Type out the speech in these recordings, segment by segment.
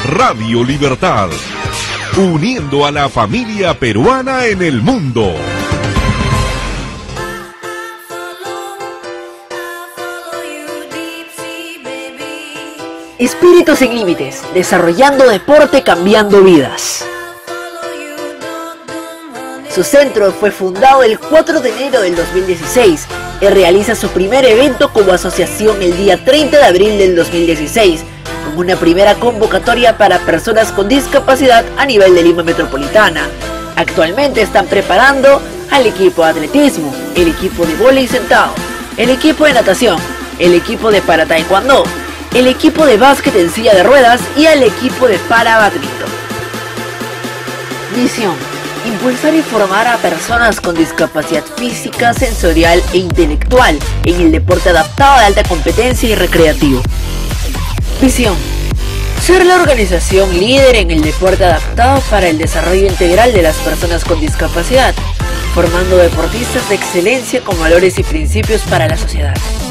Radio Libertad, uniendo a la familia peruana en el mundo. Espíritu sin límites, desarrollando deporte, cambiando vidas. Su centro fue fundado el 4 de enero del 2016 y realiza su primer evento como asociación el día 30 de abril del 2016, con una primera convocatoria para personas con discapacidad a nivel de Lima Metropolitana. Actualmente están preparando al equipo de atletismo, el equipo de vóley sentado, el equipo de natación, el equipo de para taekwondo, el equipo de básquet en silla de ruedas y el equipo de para badminton. Misión: impulsar y formar a personas con discapacidad física, sensorial e intelectual en el deporte adaptado de alta competencia y recreativo. Visión: ser la organización líder en el deporte adaptado para el desarrollo integral de las personas con discapacidad, formando deportistas de excelencia con valores y principios para la sociedad.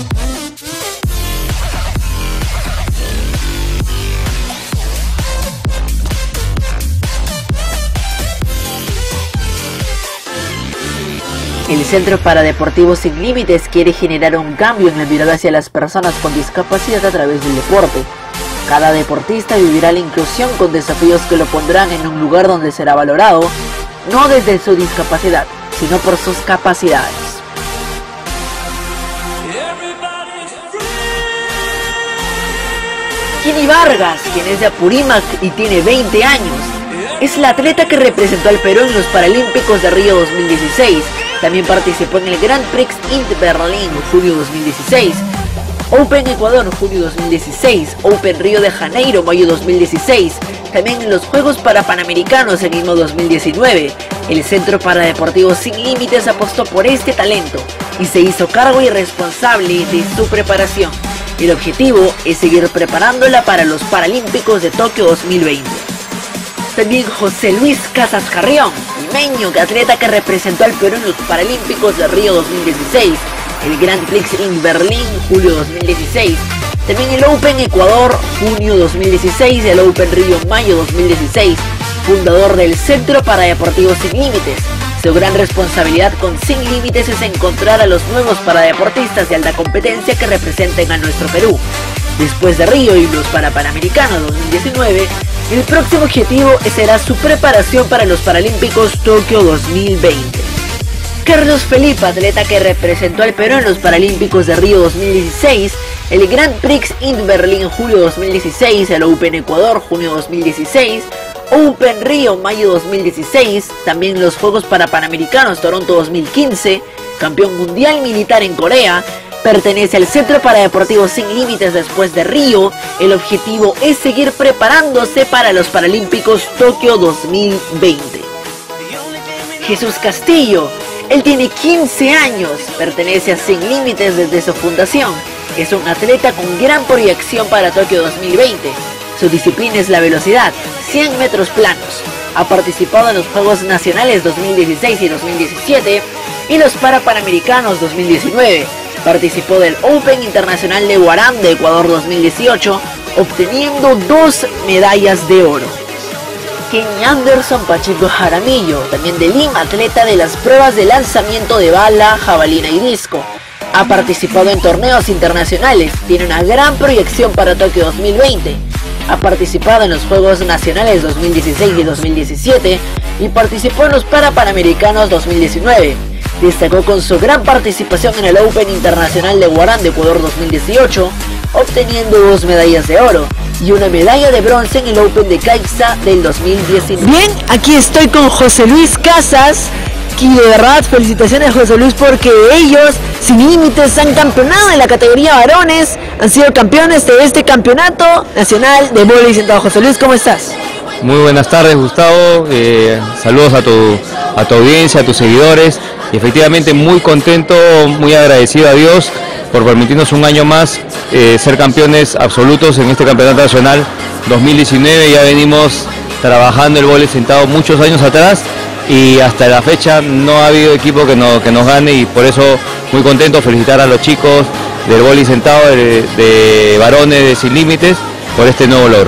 El Centro Paradeportivo Sin Límites quiere generar un cambio en la mirada hacia las personas con discapacidad a través del deporte. Cada deportista vivirá la inclusión con desafíos que lo pondrán en un lugar donde será valorado, no desde su discapacidad, sino por sus capacidades. Jenny Vargas, quien es de Apurímac y tiene 20 años, es la atleta que representó al Perú en los Paralímpicos de Río 2016. También participó en el Grand Prix Int Berlín, junio 2016, Open Ecuador, junio 2016, Open Río de Janeiro, mayo 2016, también en los Juegos Panamericanos en Lima 2019. El Centro Paradeportivo Sin Límites apostó por este talento y se hizo cargo y responsable de su preparación. El objetivo es seguir preparándola para los Paralímpicos de Tokio 2020. También José Luis Casas Carrión, limeño, atleta que representó al Perú en los Paralímpicos de Río 2016, el Grand Prix en Berlín, julio 2016, también el Open Ecuador, junio 2016, el Open Río, mayo 2016, fundador del Centro Paradeportivo Sin Límites. Su gran responsabilidad con Sin Límites es encontrar a los nuevos paradeportistas de alta competencia que representen a nuestro Perú. Después de Río y los Panamericanos 2019, el próximo objetivo será su preparación para los Paralímpicos Tokio 2020. Carlos Felipe, atleta que representó al Perú en los Paralímpicos de Río 2016, el Grand Prix Int Berlín julio 2016, el Open Ecuador junio 2016, Open Río mayo 2016, también los Juegos Panamericanos Toronto 2015, campeón mundial militar en Corea. Pertenece al Centro Paradeportivo Sin Límites después de Río. El objetivo es seguir preparándose para los Paralímpicos Tokio 2020. Jesús Castillo, él tiene 15 años, pertenece a Sin Límites desde su fundación. Es un atleta con gran proyección para Tokio 2020. Su disciplina es la velocidad, 100 metros planos. Ha participado en los Juegos Nacionales 2016 y 2017 y los Panamericanos 2019. Participó del Open Internacional de Huaram de Ecuador 2018, obteniendo 2 medallas de oro. Kenny Anderson Pacheco Jaramillo, también de Lima, atleta de las pruebas de lanzamiento de bala, jabalina y disco. Ha participado en torneos internacionales, tiene una gran proyección para Tokio 2020. Ha participado en los Juegos Nacionales 2016 y 2017 y participó en los Panamericanos 2019. Destacó con su gran participación en el Open Internacional de Huaram de Ecuador 2018, obteniendo 2 medallas de oro y una medalla de bronce en el Open de Caixa del 2019. Bien, aquí estoy con José Luis Casas, y de verdad felicitaciones José Luis porque ellos, Sin Límites, han campeonado en la categoría varones, han sido campeones de este campeonato nacional de vóley sentado. José Luis, ¿cómo estás? Muy buenas tardes, Gustavo, saludos a tu audiencia, a tus seguidores, y efectivamente muy contento, muy agradecido a Dios por permitirnos un año más ser campeones absolutos en este campeonato nacional 2019. Ya venimos trabajando el vóley sentado muchos años atrás y hasta la fecha no ha habido equipo que nos gane, y por eso muy contento, felicitar a los chicos del vóley sentado de varones de Sin Límites por este nuevo logro.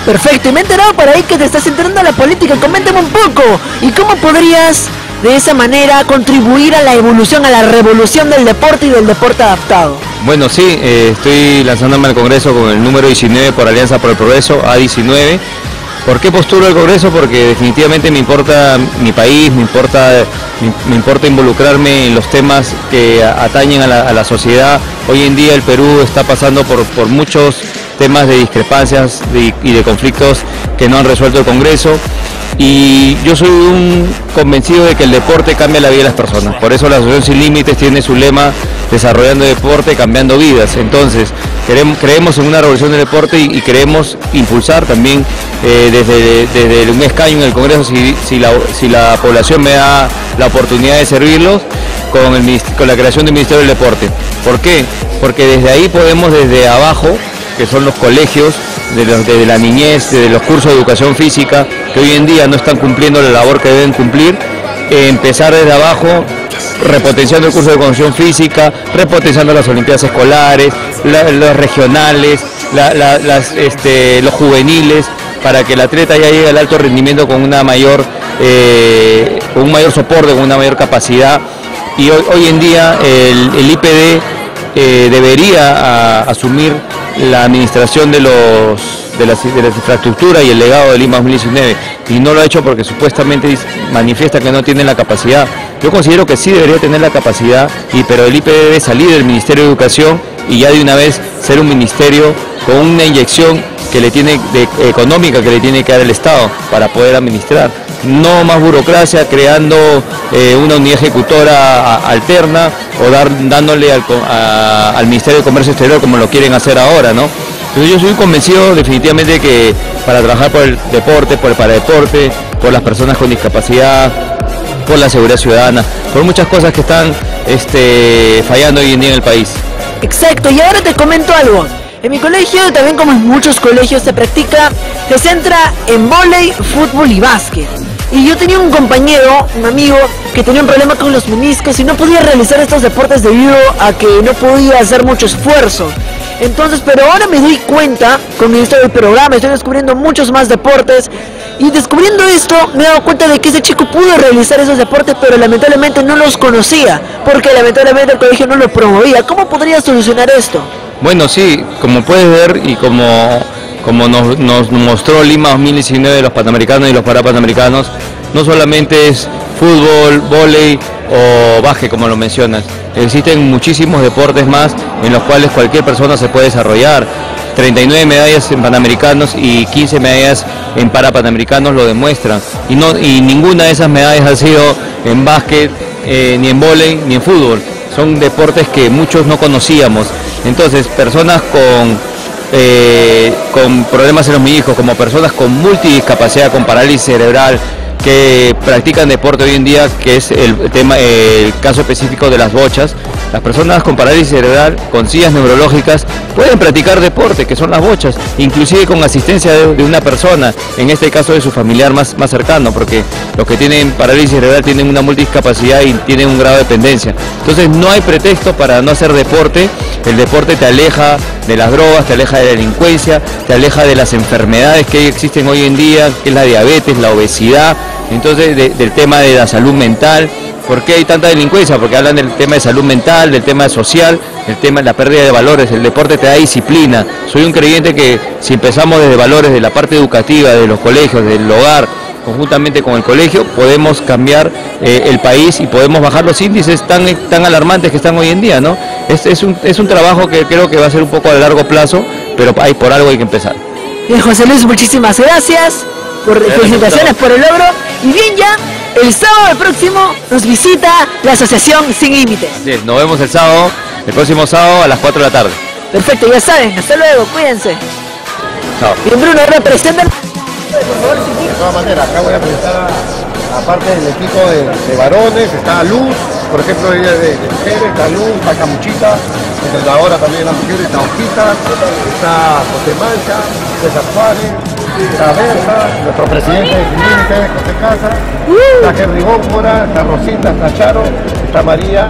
Perfecto, y me he enterado por ahí que te estás entrando a la política. Coméntame un poco. ¿Y cómo podrías de esa manera contribuir a la evolución, a la revolución del deporte y del deporte adaptado? Bueno, sí, estoy lanzándome al Congreso con el número 19 por Alianza por el Progreso, A19. ¿Por qué postulo al Congreso? Porque definitivamente me importa mi país, me importa involucrarme en los temas que atañen a la sociedad. Hoy en día el Perú está pasando por muchos temas de discrepancias y de conflictos que no han resuelto el Congreso. Y yo soy un convencido de que el deporte cambia la vida de las personas. Por eso la Asociación Sin Límites tiene su lema: desarrollando deporte, cambiando vidas. Entonces, creemos en una revolución del deporte y queremos impulsar también desde un escaño en el Congreso, si la población me da la oportunidad de servirlos, con la creación del Ministerio del Deporte. ¿Por qué? Porque desde ahí podemos, desde abajo, que son los colegios, desde la niñez, desde los cursos de educación física, que hoy en día no están cumpliendo la labor que deben cumplir, empezar desde abajo, repotenciando el curso de educación física, repotenciando las olimpiadas escolares, los regionales, los juveniles, para que el atleta ya llegue al alto rendimiento con un mayor soporte, con una mayor capacidad. Y hoy en día el IPD debería asumir la administración de la infraestructura y el legado de Lima 2019, y no lo ha hecho porque supuestamente manifiesta que no tiene la capacidad. Yo considero que sí debería tener la capacidad, pero el IPD debe salir del Ministerio de Educación y ya de una vez ser un ministerio con una inyección económica que le tiene que dar el Estado para poder administrar. No más burocracia, creando una unidad ejecutora alterna o dándole al Ministerio de Comercio Exterior como lo quieren hacer ahora, ¿no? Entonces yo soy convencido definitivamente que para trabajar por el deporte, por el paradeporte, por las personas con discapacidad, por la seguridad ciudadana, por muchas cosas que están fallando hoy en día en el país. Exacto, y ahora te comento algo. En mi colegio, también como en muchos colegios, se centra en vóley, fútbol y básquet. Y yo tenía un compañero, un amigo, que tenía un problema con los meniscos y no podía realizar estos deportes debido a que no podía hacer mucho esfuerzo. Entonces, pero ahora me doy cuenta, con esto del programa, estoy descubriendo muchos más deportes. Y descubriendo esto, me he dado cuenta de que ese chico pudo realizar esos deportes, pero lamentablemente no los conocía, porque lamentablemente el colegio no lo promovía. ¿Cómo podría solucionar esto? Bueno, sí, como puedes ver y como nos mostró Lima 2019 de los Panamericanos y los Parapanamericanos, no solamente es fútbol, vóley o básquet como lo mencionas. Existen muchísimos deportes más en los cuales cualquier persona se puede desarrollar. 39 medallas en Panamericanos y 15 medallas en Parapanamericanos lo demuestran. Y ninguna de esas medallas ha sido en básquet, ni en vóley, ni en fútbol. Son deportes que muchos no conocíamos. Entonces, personas con problemas en los meniscos, como personas con multidiscapacidad, con parálisis cerebral, que practican deporte hoy en día, que es el caso específico de las bochas. Las personas con parálisis cerebral, con sillas neurológicas, pueden practicar deporte, que son las bochas, inclusive con asistencia de una persona, en este caso de su familiar más cercano, porque los que tienen parálisis cerebral tienen una multidiscapacidad y tienen un grado de dependencia. Entonces no hay pretexto para no hacer deporte. El deporte te aleja de las drogas, te aleja de la delincuencia, te aleja de las enfermedades que existen hoy en día, que es la diabetes, la obesidad, entonces del tema de la salud mental. ¿Por qué hay tanta delincuencia? Porque hablan del tema de salud mental, del tema social, el tema de la pérdida de valores. El deporte te da disciplina. Soy un creyente que si empezamos desde valores, de la parte educativa, de los colegios, del hogar, conjuntamente con el colegio, podemos cambiar el país y podemos bajar los índices tan alarmantes que están hoy en día, ¿no? Es un trabajo que creo que va a ser un poco a largo plazo, pero por algo hay que empezar. Bien, José Luis, muchísimas gracias, felicitaciones por el logro. Y bien, ya el sábado próximo nos visita la Asociación Sin Límites. Sí, nos vemos el próximo sábado a las 4 de la tarde. Perfecto, ya saben, hasta luego, cuídense. Chao. Bien, Bruno, ahora presentan. De todas maneras, acá voy a presentar aparte del equipo de varones, está Luz, por ejemplo, ella de mujeres, está Luz, está Camuchita, entrenadora también de las mujeres, está Ojita, está José Mancha, César Suárez, está Berta, nuestro presidente de Límites, José Casa, está Henry Góngora, está Rosinda, está Charo, está María,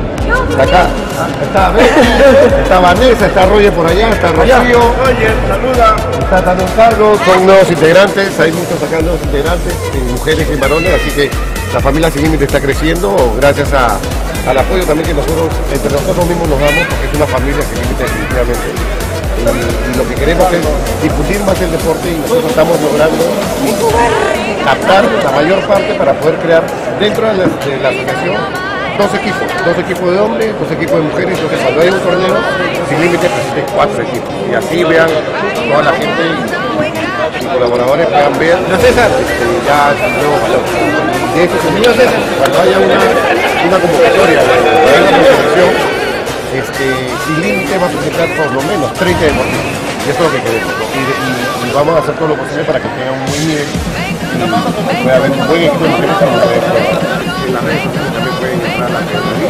Está acá, está Betty, está Vanessa, está Roger por allá, está Rocío. Roger, saluda. Está también Carlos, son nuevos integrantes, hay muchos acá nuevos integrantes, mujeres y varones, así que la familia Sin Límites está creciendo gracias al apoyo también que nosotros, entre nosotros mismos nos damos, porque es una familia Sin Límites definitivamente. Y lo que queremos es difundir más el deporte y nosotros estamos logrando captar la mayor parte para poder crear dentro de la asociación dos equipos de hombres, dos equipos de mujeres. Entonces cuando hay un torneo Sin Límites presente 4 equipos y así vean toda la gente y colaboradores puedan ver ya nuevos valores. De hecho, cuando haya una convocatoria de una selección, Sin Límites va a presentar por lo menos 30 deportistas. Y eso es lo que queremos. Y vamos a hacer todo lo posible para que tengan un buen nivel. Y pueda haber un buen equipo de mujeres en las redes sociales también pueden entrar a la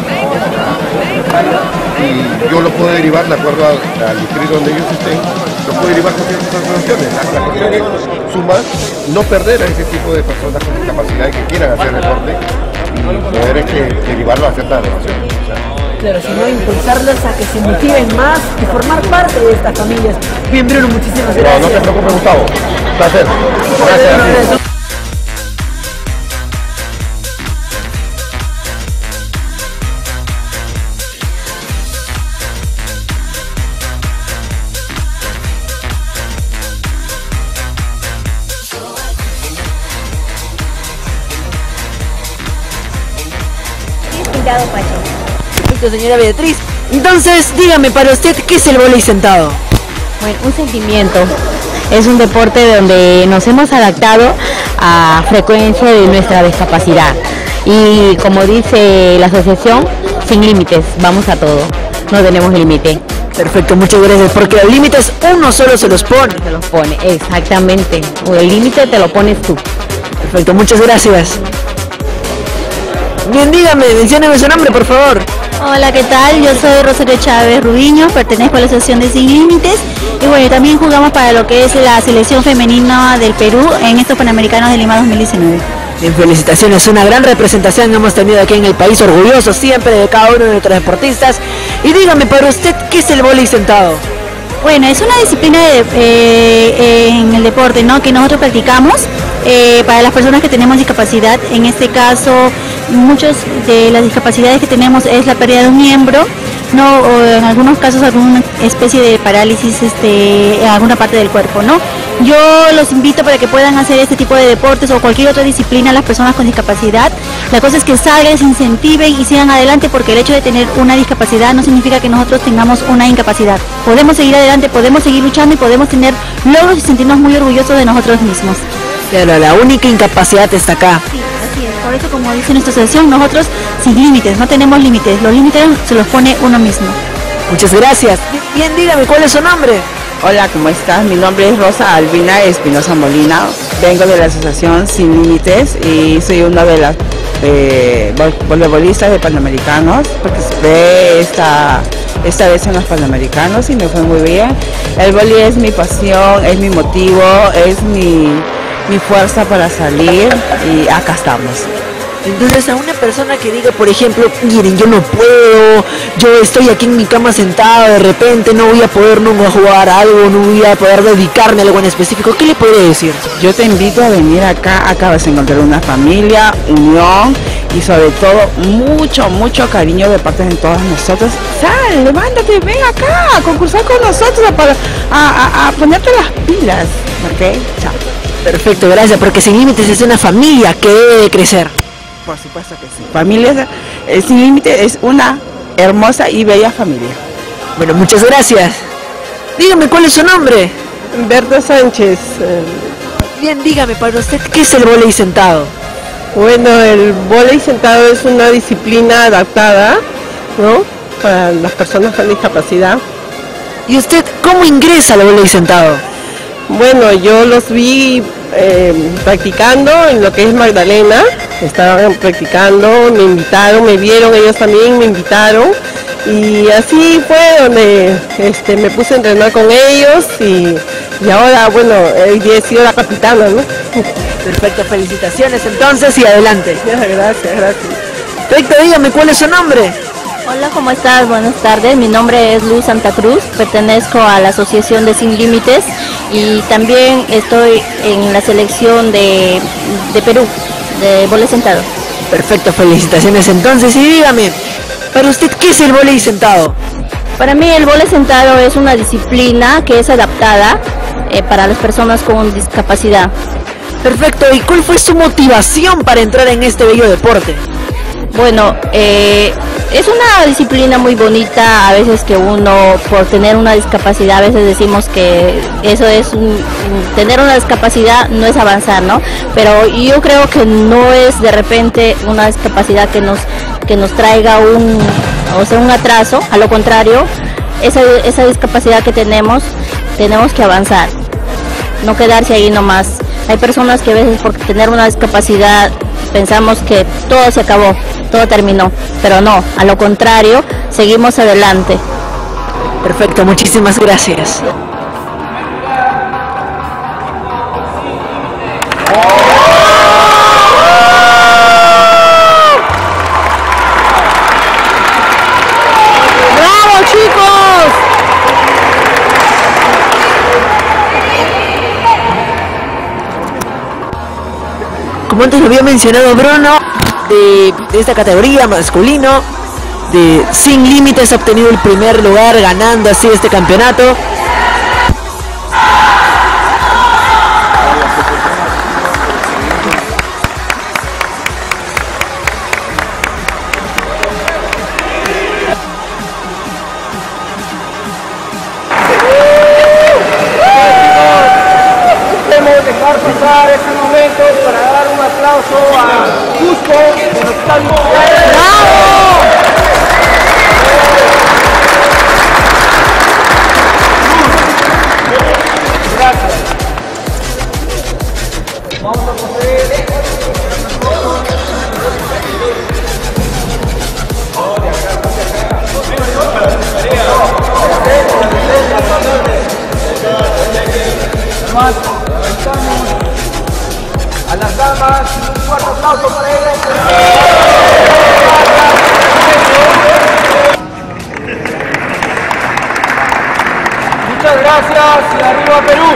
y yo lo puedo derivar de acuerdo al distrito donde ellos estén, lo puedo derivar con ciertas asociaciones. La cuestión es sumar, no perder a ese tipo de personas con discapacidad que quieran hacer deporte y poder derivarlo a ciertas donaciones. Claro, sino impulsarlos a que se motiven más y formar parte de estas familias. Bien, Bruno, muchísimas gracias. No te preocupes, Gustavo. Un placer. Gracias. Perfecto, señora Beatriz. Entonces, dígame para usted, ¿qué es el vóley sentado? Bueno, un sentimiento. Es un deporte donde nos hemos adaptado a frecuencia de nuestra discapacidad. Y como dice la asociación, sin límites, vamos a todo. No tenemos límite. Perfecto, muchas gracias, porque los límites uno solo se los pone. Se los pone, exactamente. O el límite te lo pones tú. Perfecto, muchas gracias. Bien, dígame, mencióneme su nombre, por favor. Hola, ¿qué tal? Yo soy Rosario Chávez Rubiño, pertenezco a la Asociación de Sin Límites y bueno, también jugamos para lo que es la selección femenina del Perú en estos Panamericanos de Lima 2019. Bien, felicitaciones, una gran representación hemos tenido aquí en el país, orgullosos siempre de cada uno de nuestros deportistas. Y dígame para usted, ¿qué es el vóley sentado? Bueno, es una disciplina en el deporte, ¿no?, que nosotros practicamos para las personas que tenemos discapacidad. En este caso, muchas de las discapacidades que tenemos es la pérdida de un miembro, ¿no?, o en algunos casos alguna especie de parálisis en alguna parte del cuerpo, ¿no? Yo los invito para que puedan hacer este tipo de deportes o cualquier otra disciplina las personas con discapacidad. La cosa es que salgan, se incentiven y sigan adelante, porque el hecho de tener una discapacidad no significa que nosotros tengamos una incapacidad. Podemos seguir adelante, podemos seguir luchando y podemos tener logros y sentirnos muy orgullosos de nosotros mismos. Claro, la única incapacidad está acá. Sí, así es. Por eso, como dice nuestra asociación, nosotros sin límites, no tenemos límites. Los límites se los pone uno mismo. Muchas gracias. Bien, dígame, ¿cuál es su nombre? Hola, ¿cómo estás? Mi nombre es Rosa Albina Espinosa Molina. Vengo de la Asociación Sin Límites y soy una de las voleibolistas de Panamericanos. Participé esta vez en los Panamericanos y me fue muy bien. El vóley es mi pasión, es mi motivo, es mi fuerza para salir y acá estamos. Entonces, a una persona que diga, por ejemplo, miren, yo no puedo, yo estoy aquí en mi cama sentado, de repente no voy a poder nunca jugar algo, no voy a poder dedicarme a algo en específico, ¿qué le podría decir? Yo te invito a venir acá, acá vas a encontrar una familia, unión y sobre todo mucho cariño de parte de todos nosotros. Sal, levántate, ven acá a concursar con nosotros a ponerte las pilas, ¿ok? Chao. Perfecto, gracias, porque Sin Límites es una familia que debe de crecer. Por supuesto que sí. Familia Sin Límites es una hermosa y bella familia. Bueno, muchas gracias. Dígame, ¿cuál es su nombre? Berta Sánchez. Bien, dígame para usted, ¿qué es el vóley sentado? Bueno, el vóley sentado es una disciplina adaptada, ¿no?, para las personas con discapacidad. ¿Y usted cómo ingresa al vóley sentado? Bueno, yo los vi practicando en lo que es Magdalena, estaban practicando, me invitaron, me vieron, ellos también me invitaron y así fue donde me puse a entrenar con ellos y ahora, bueno, he sido la capitana, ¿no? Perfecto, felicitaciones entonces y adelante. Gracias. Perfecto, dígame, ¿cuál es su nombre? Hola, ¿cómo estás? Buenas tardes. Mi nombre es Luz Santa Cruz, pertenezco a la Asociación de Sin Límites y también estoy en la selección de Perú, de vóley sentado. Perfecto, felicitaciones entonces. Y dígame, ¿para usted qué es el vóley sentado? Para mí el vóley sentado es una disciplina que es adaptada para las personas con discapacidad. Perfecto, ¿y cuál fue su motivación para entrar en este bello deporte? Bueno, es una disciplina muy bonita, a veces que uno por tener una discapacidad, a veces decimos que eso es tener una discapacidad no es avanzar, ¿no? Pero yo creo que no es de repente una discapacidad que nos traiga un atraso, a lo contrario, esa discapacidad que tenemos que avanzar, no quedarse ahí nomás. Hay personas que a veces por tener una discapacidad pensamos que todo se acabó, todo terminó, pero no, a lo contrario, seguimos adelante. Perfecto, muchísimas gracias. ¡Bravo, chicos! Como antes lo había mencionado Bruno, de esta categoría masculino, de Sin Límites, ha obtenido el primer lugar, ganando así este campeonato. Debemos dejar pasar este momento para dar un aplauso a Cusco, que nos está viendo. ¡Bravo! Gracias. Vamos a proceder. A las damas, un fuerte aplauso para ellas. Muchas gracias y arriba Perú.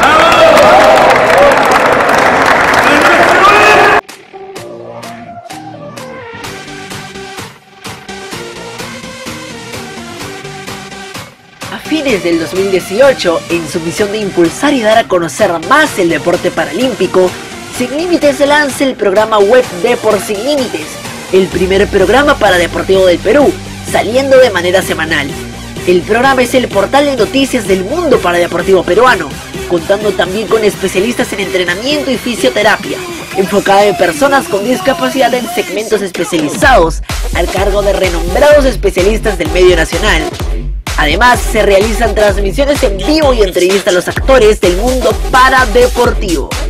A fines del 2018, en su misión de impulsar y dar a conocer más el deporte paralímpico, Sin Límites lanza el programa web Depor Sin Límites, el primer programa paradeportivo del Perú, saliendo de manera semanal. El programa es el portal de noticias del mundo paradeportivo peruano, contando también con especialistas en entrenamiento y fisioterapia, enfocada en personas con discapacidad en segmentos especializados, al cargo de renombrados especialistas del medio nacional. Además, se realizan transmisiones en vivo y entrevistas a los actores del mundo paradeportivo.